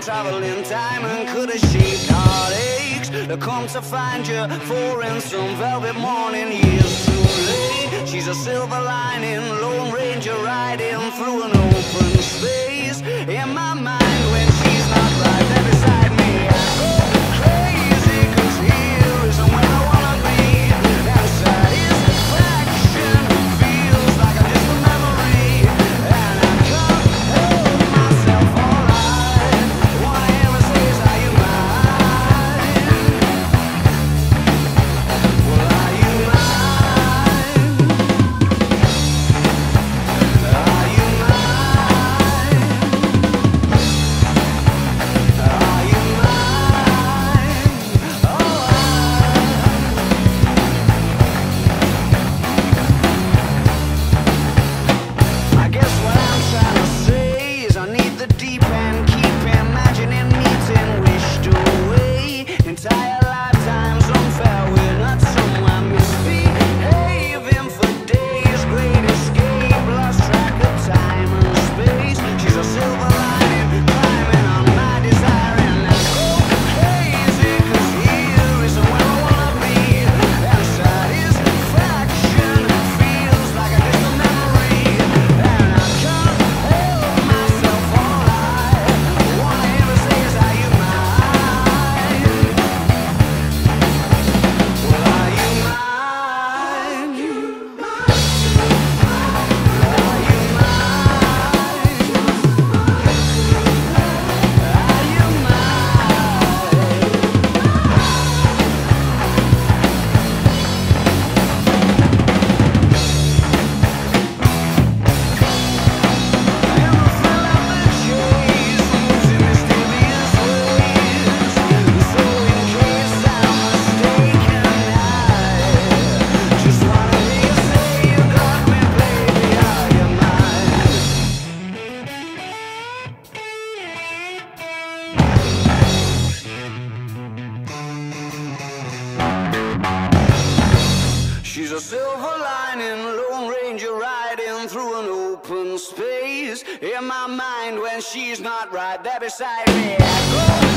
travel in time and could have shaped heartaches to come to find you for in some velvet morning. Years too late. She's a silver lining, Lone Ranger riding through an open space. In my mind when she's not right there beside me, I go crazy, 'cause here isn't where I wanna be. And satisfaction feels like I'm just a memory, and I can't hold myself alright. One ever says, are you mine? Well, are you mine? Are you mine? Are you mine? Oh, I guess what I'm trying to say is I need the deep end, keep imagining meeting wished away. Entire lifetimes unfair, we're not someone misbehaving for days. Great escape, lost track of time and space. She's a silver lining, climbing on my desire, and I go crazy, 'cause here isn't where I wanna be. And satisfaction feels like a distant memory, and I can't hold myself alright. All I ever say is, are you mine? Well, are you mine? Are you mine? Are you She's a silver lining, Lone Ranger riding through an open space. In my mind when she's not right there beside me, I go